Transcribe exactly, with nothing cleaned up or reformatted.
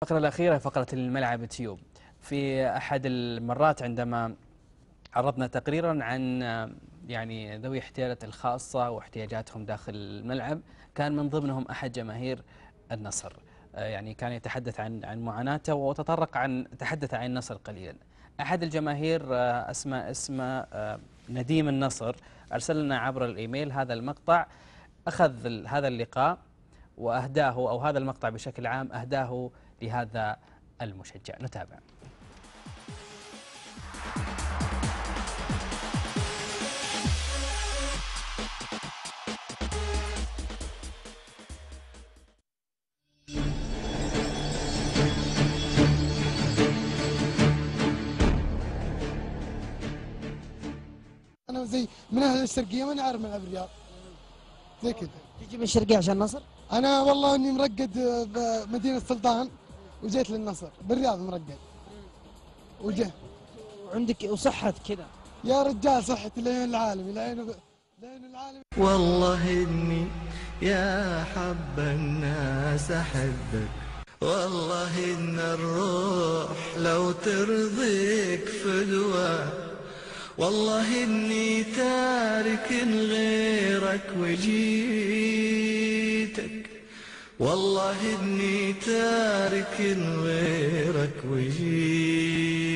الفقرة الأخيرة فقرة الملعب تيوب. في أحد المرات عندما عرضنا تقريرا عن يعني ذوي احتياجات الخاصة واحتياجاتهم داخل الملعب، كان من ضمنهم أحد جماهير النصر، يعني كان يتحدث عن عن معاناته وتطرق عن تحدث عن النصر قليلا. أحد الجماهير اسمه اسمه نديم النصر أرسل لنا عبر الإيميل هذا المقطع، أخذ هذا اللقاء وأهداه أو هذا المقطع بشكل عام أهداه لهذا المشجع. نتابع. أنا زي من أهل الشرقية وأنا عارف ملعب الرياض زي كذا. تجي من الشرقية عشان النصر؟ أنا والله إني مرقد بمدينة السلطان وجيت للنصر بالرياض مرقد. وجه وعندك وصحة كذا يا رجال، صحة العين العالمي العين العين العالمي. والله إني يا حب الناس أحبك، والله إن الروح لو ترضيك فدوى، والله إني تارك غيرك وجيتك، والله إني تارك غيرك وجيتك.